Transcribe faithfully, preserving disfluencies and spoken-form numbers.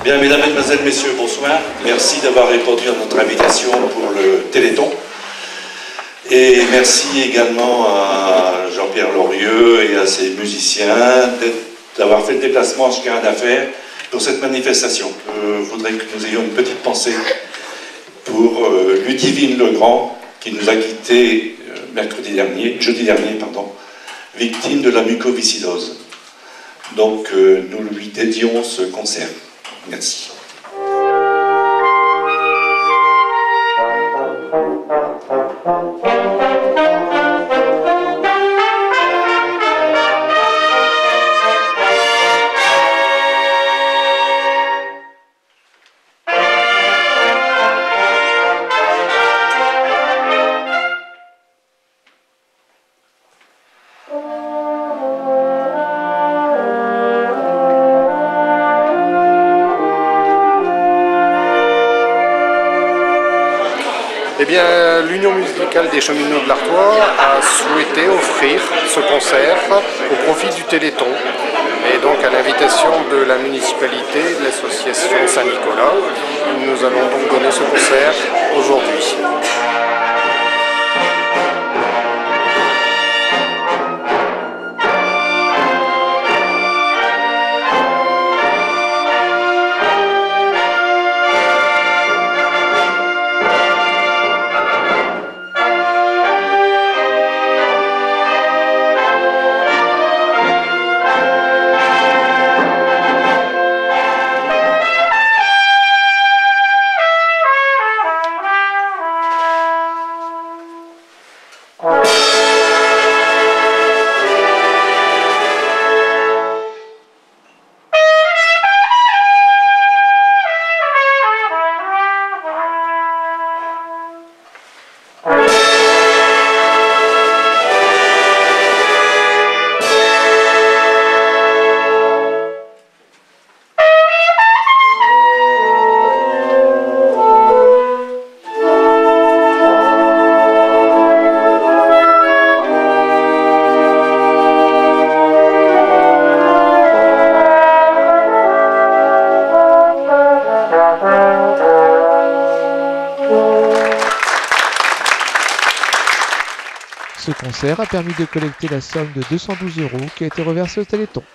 Bien, mesdames, mesdemoiselles, messieurs, bonsoir. Merci d'avoir répondu à notre invitation pour le Téléthon. Et merci également à Jean-Pierre Lorieux et à ses musiciens d'avoir fait le déplacement jusqu'à Rennes Affaires pour cette manifestation. Je voudrais que nous ayons une petite pensée pour euh, Ludivine Legrand, qui nous a quittés euh, mercredi dernier, jeudi dernier, pardon, victime de la mucoviscidose. Donc euh, nous lui dédions ce concert. Merci. Eh bien, l'Union musicale des cheminots de l'Artois a souhaité offrir ce concert au profit du Téléthon. Et donc, à l'invitation de la municipalité et de l'association Saint-Nicolas, nous allons donc donner ce concert aujourd'hui. Ce concert a permis de collecter la somme de deux cent douze euros qui a été reversée au Téléthon.